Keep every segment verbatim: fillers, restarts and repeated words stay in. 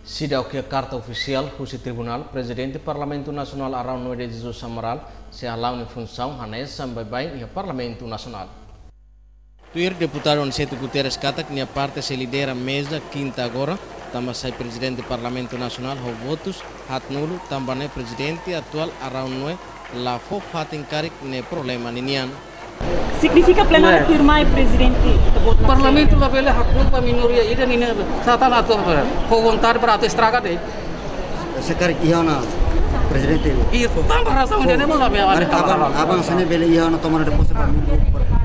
Sidau que a carta oficial do Tribunal, Presidente do Parlamento Nacional Arão Noé de Jesus Samaral, se alau em função hanesa bem e Parlamento Nacional. Tuir deputado Aniceto Guterres kata que a parte se lidera a mesa quinta agora, também sai Presidente do Parlamento Nacional com votos, hat nulo, também Presidente atual Arão Noé, lá foi hat encarik ne problema ninian. Significa plenário firmar o presidente do Parlamento da Bela hakul para minoria ida nina satan atau voluntário para estragar deh. Sekarang iya na presidente. Iya, tambah rasa udah nemu lah ya. Abang abang sana bela iya na tomar depois para minoria.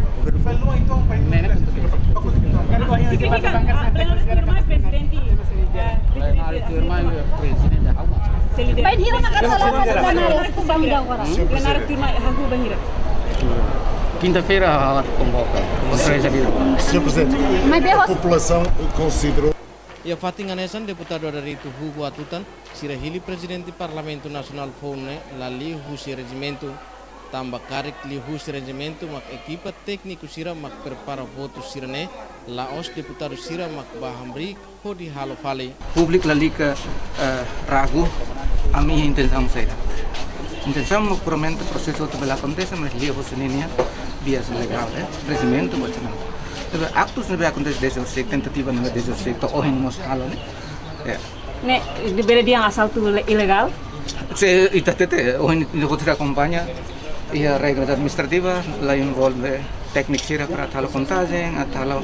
Significa plenário firmar presidente. Plenário firmar presidente. Baik hira nak kata lah plenário. Plenário firmar hakul bahira. Quinta-feira ela convoca. senhor Presidente, a população considerou. E a fatinga nesan deputado dari itu Hugo Atutan, sirahili Presidente Parlamento Nacional Fone, lali husi regimento, tambah karik li husi regimento, mak equipa técnico sira mak prepara votos sirane, laos deputado sira mak bahambri kodi halo fale. Publik lali ke ragu, ami intenção saya. Intenção puramente processo de bela acontece, mas li husi ninia biasa legal, eh, regimento macam mana. Tapi aktus nabi acontece desa usik, tentativa nabi desa usik, to ohin mos halo ne. Ya. Ne, di bela dia asal tu ilegal? Se ita tete ohin ni outra acompanha e a regra administrativa lá envolve técnico sira para tal contagem, a tal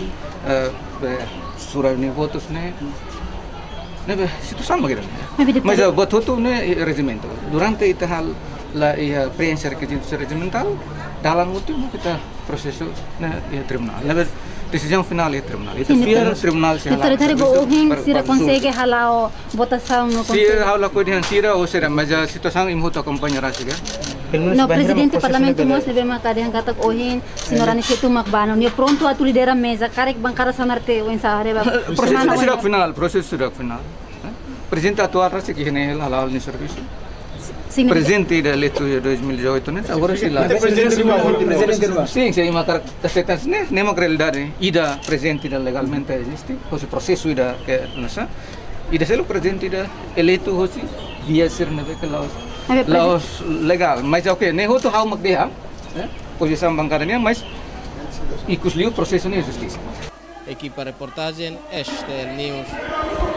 sura ni votos ne. Nebe situação magira. Mas o voto tu ne regimento. Durante ita hal la ia prensa requisito regimental dalam último kita proseso na ia tribunal. Nebe decisão final é tribunal. Itu biar tribunal se halau. Itu bo uhing sira consegue halau votação no consegue. Sira halau ko dihan sira ou sira mas a situação imhuto acompanhar siga. No presidente parlamento mos lebe maka dihan katak uhing sinorani situ makbano. Ni pronto atu lidera mesa karek bankara sanarte o ensare ba. Proseso sudah final, proseso sudah final. Presidente atual rasa que ne halau ni serviço. Presidente da eleito de dois mil e dezoito, né? Agora sim lá. Presidente Presidente Sim, sim, mas cara, das né, nem uma realidade. Ida presidente da legalmente existe, o processo ida que nessa. Ida selo presidente da eleito hoje via ser neve que laos laos legal, mas ok, nem outro hal mak dia, né? Posição bancária, mas e cusliu processo nem justiça. Equipa reportagem Estel News.